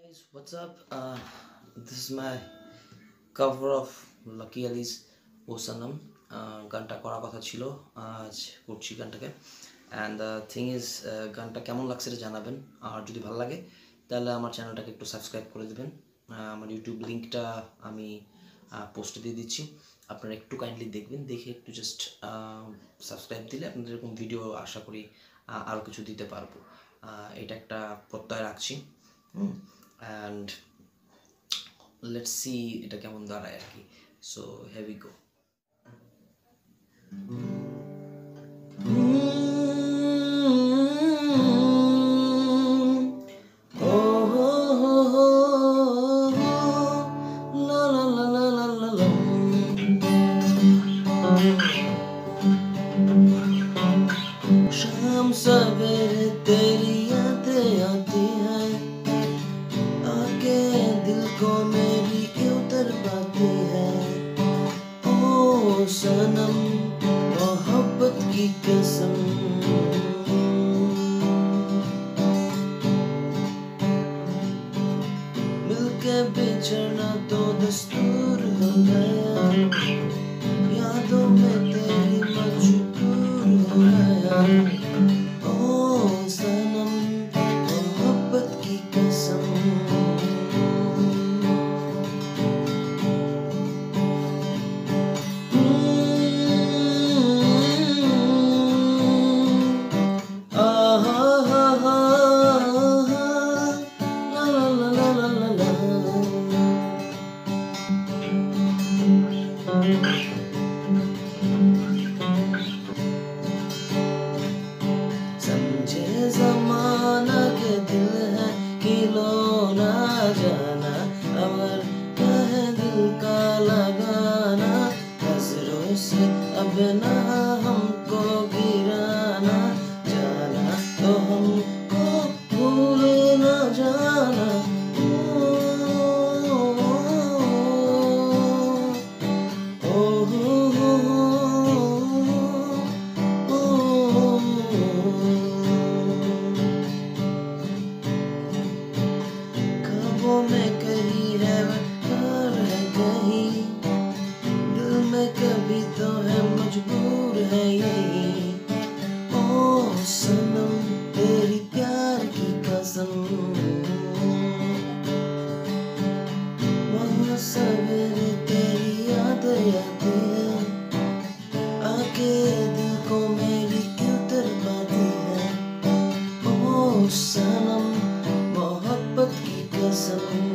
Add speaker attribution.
Speaker 1: Guys, what's up? This is my cover of Lucky Ali's O Sanam. গানটা করার কথা ছিল, আজ করছি গানটাকে। অ্যান্ড দ্য থিং ইজ, গানটা কেমন লাগছে এটা জানাবেন। আর যদি ভালো লাগে তাহলে আমার চ্যানেলটাকে একটু সাবস্ক্রাইব করে দেবেন। আমার ইউটিউব লিঙ্কটা আমি পোস্টে দিয়ে দিচ্ছি, আপনারা একটু কাইন্ডলি দেখবেন, দেখে একটু জাস্ট সাবস্ক্রাইব দিলে আপনাদের এরকম ভিডিও আশা করি আরও কিছু দিতে পারবো, এটা একটা প্রত্যয় রাখছি। And let's see এটা কেমন দাঁড়ায় আর কি। So here we go. शाम सवेरे तेरी यादें आती है, आके दिल को मेरी उतर पाती है। ओ सनम मोहब्बत की कसम, मिलके बिछड़ना तो दस्तूर हो गया, यादों में तेरी मजबूर हो गया। ओ सनम मोहब्बत की कसम, समझे ज़माना के दिल है कि लो ना जाना, अमर कहे दिल का लगाना, नजरों से अब ना हमको गिराना, जाना तो हमको भूल ना जाना। में कहीं है और है कहीं, दिल में कभी तो है मजबूर है यही। ओ सनम तेरी प्यार की कसम, वहाँ सवेरे तेरी याद आती है, आके दिल को मेरी उतर पाती है। ओ सनम मोहब्बत की कसम।